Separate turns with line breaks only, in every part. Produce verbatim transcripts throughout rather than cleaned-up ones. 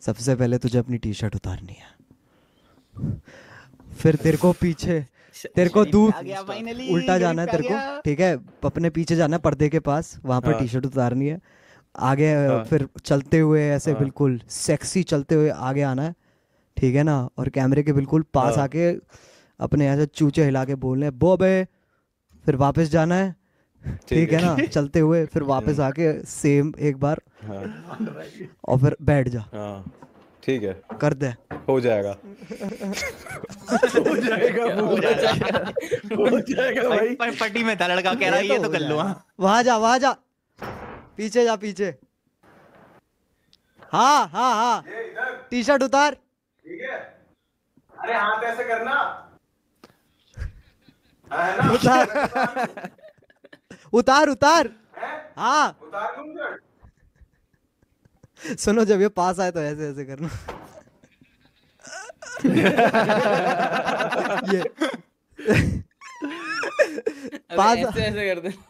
सबसे पहले तुझे अपनी टी शर्ट उतारनी है, फिर तेरे को पीछे तेरे को दूर उल्टा जाना है तेरे को, ठीक है, अपने पीछे जाना है पर्दे के पास, वहां पर टी शर्ट उतारनी है, आगे फिर चलते हुए ऐसे बिल्कुल सेक्सी चलते हुए आगे आना है, ठीक है ना, और कैमरे के बिल्कुल पास आके अपने ऐसे चूचे हिला के बोलने हैं बॉबे, फिर वापस जाना है, ठीक है ना, चलते हुए फिर वापस आके सेम एक बार और फिर बैठ जा।
ठीक है,
कर दे,
हो जाएगा
हो जाएगा हो जाएगा हो जाएगा भाई।
पर पट्टी में था लड़का, कह रहा है ये तो कर लो।
वहां जा वहां जा, पीछे जा पीछे, हाँ हाँ हाँ, टी शर्ट उतार,
ठीक है। अरे हाथ ऐसे करना है ना?
उतार उतार उतार, हाँ
उतार दूंगा।
सुनो, जब ये पास आए तो ऐसे ऐसे करना ये पास
ऐसे ऐसे कर दे।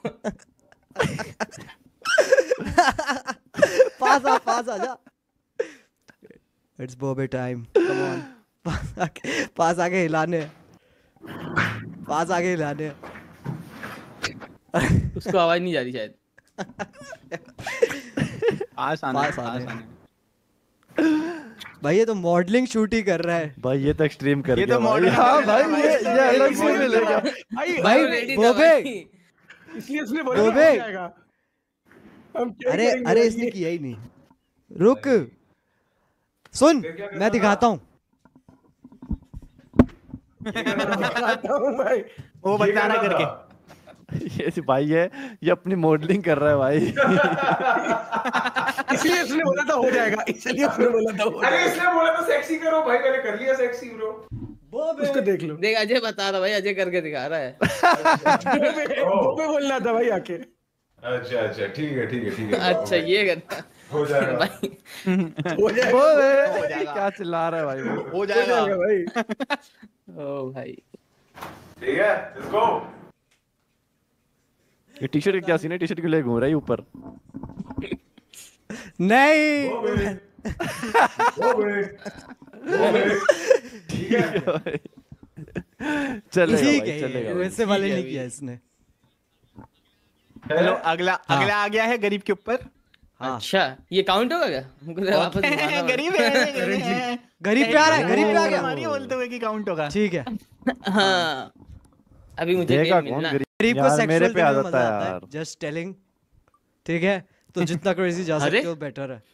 पास आ पास आ जा, it's Bobby time, come on, पास आके पास आके हिलाने, पास आके हिलाने।
उसको आवाज नहीं जा रही शायद।
पास आने,
पास
पास
आने।
आने।
भाई ये तो मॉडलिंग शूट ही कर रहा है
भाई, ये तो एक्सट्रीम कर
ये
गया
तो
भाई।
मॉडल
हाँ भाई, ये ये अलग से मिलेगा
भाई।
ready था
बॉबे,
भाई।
इसलिए उसने बोला
बॉबे।
हो जाएगा। हम क्या
अरे
करेंगे
अरे
भाई
इसने
ये?
किया ही नहीं, रुक, सुन मैं दिखाता हूँ,
बताता हूँ भाई।
वो बताना करके
ये भाई है, ये अपनी मॉडलिंग कर रहा है भाई।
इसलिए उसने बोला था हो जाएगा, इसलिए उसने बोला था हो
अरे
जाएगा।
इसने बोला था सेक्सी करो भाई, मैंने कर लिया सेक्सी ब्रो।
उसको देख लो।
देख अजय बता रहा भाई, अजय करके दिखा रहा है।
बॉबे बॉबे बोलना था भाई आके।
अच्छा अच्छा, ठीक है ठीक है ठीक है।
अच्छा ये करना
हो जाएगा
भाई।
हो जाएगा
ओए, क्या चिल्ला रहा है भाई वो?
हो
हो
जाएगा।
जाएगा भाई।
ओ भाई
ठीक है, लेट्स गो।
ये टी शर्ट क्या सीन है? टी शर्ट क्यों ले घूम रहा है ऊपर?
नहीं
ठीक है
चलेगा
ठीक
भाई,
है,
चलेगा भाई।
वैसे वाले
ठीक है
नहीं
अभी।
किया इसने।
चलो अगला
हाँ।
अगला आ गया है गरीब के ऊपर।
हाँ
अच्छा ये काउंट होगा क्या? हमको तो वापस घुमाना पड़ेगा।
गरीब है, गरीब है।
गरीब पे आ रहा है, गरीब पे आ गया,
हमारी बोलते हुए कि काउंट होगा।
ठीक है।
हाँ अभी मुझे
देगा
गेम
कौन
मिलना।
गरीब?
गरीब को
यार
सेक्सुअल
मेरे पे आ
करने में
जाता
मजा
है
आता है,
यार।
जस्ट टेलिंग, ठीक है, तो जितना क्रेजी जा
अरे?
सकते हो बेटर है।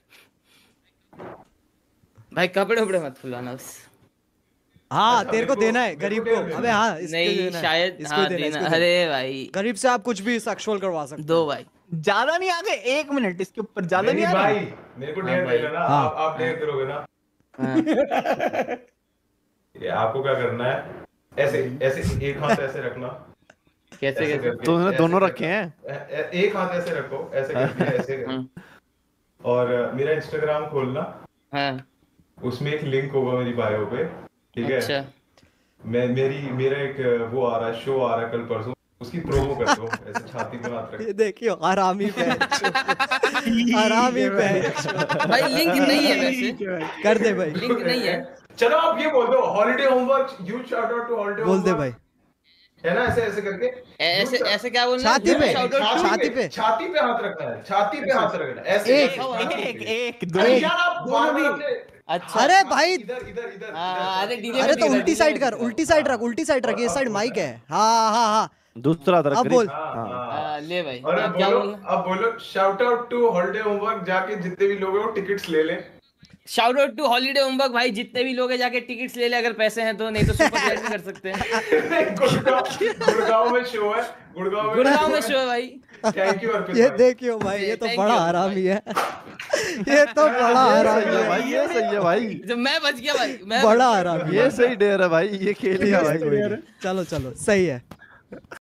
भाई कपड़े उपड़े मत खुलाना बस।
हाँ
अच्छा,
तेरे को
मेरे को-
देना है
मेरे को
गरीब
देना
को,
है।
अबे हाँ इसको
नहीं
देना है,
शायद
इसको
हाँ
देना है,
देना।
इसको देना
अरे
है।
भाई
गरीब से आप कुछ भी सेक्सुअल करवा सकते
दो
हो।
भाई।
ज्यादा नहीं आ गए, एक मिनट इसके ऊपर ज्यादा नहीं
नहीं
आ
भाई,
रहे।
मेरे को
हाँ
डेयर
भाई।
दे देना,
हाँ।
आप आप डेयर करोगे ना।
हाँ।
ये आपको क्या करना है, ऐसे ऐसे एक हाथ ऐसे रखना,
कैसे
ऐसे
कैसे?
करके,
तो उसने
ऐसे
दोनों
करके,
रखे हैं?
ए- ए- एक हाथ ऐसे रखो, ऐसे करके ऐसे करके।
हाँ।
और अ, मेरा इंस्टाग्राम खोलना,
हाँ
उसमें एक लिंक होगा मेरी बायो पे, ठीक है।
अच्छा
मैं मेरी मेरा एक अ, वो आ रहा है, शो आ रहा है कल परसों, उसकी प्रोमो कर दो, ऐसे छाती पे हाथ रख।
ये देखियो हरामी पे हरामी पे
भाई लिंक नहीं है वैसे।
कर दे भाई,
लिंक नहीं है।
चलो आप ये बोल दो, holiday homework, you shout out to holiday
बोल दे
होमवर्क,
भाई,
है ना, ऐसे ऐसे करके।
ऐसे ऐसे क्या बोलना?
छाती पे,
Shout out to-
छाती पे।
छाती पे हाथ रखना है, छाती पे हाथ रखना है, ऐसे
एक,
करके।
एक एक दो।
अरे यार आप बार बार अपने
अच्छा
अरे भाई,
इधर इधर इधर
हाँ, अरे
इधर।
डीजे
अरे
में
तो
दिख रहा,
उल्टी
डीजे
साइड
में
कर,
दिख रहा।
उल्टी साइड रख, उल्टी साइड रख, ये साइड माइक है, हाँ हाँ हाँ,
दूसरा तरफ
अब बोल।
हाँ,
हाँ।
हाँ।
हाँ, ले भाई
और
अब
अब
क्या
बोलो,
बोलना?
अब बोलो shout out to holiday homework, जाके जितने भी लोग हैं वो टिकट्स ले लें।
Shout out to holiday homework भाई, जितने भी लोग हैं जाके टिकट्स ले ले अगर पैसे हैं तो, नहीं तो सुपर चैट भी कर सकते हैं।
गुड़गांव गुड़गांव में शो है, गुड़गांव में
गुड़गांव में शो है भाई।
थैंक यू अर्पित
ये
भाई।
देखियो भाई, ये तो
Thank
बड़ा
you,
हरामी है, ये तो बड़ा हरामी
सही है
है,
भाई, ये सही है भाई,
जब मैं बच गया भाई, मैं
बड़ा हरामी है,
ये सही डेयर है भाई, ये खेल गया भाई कोई नहीं।
चलो चलो सही है।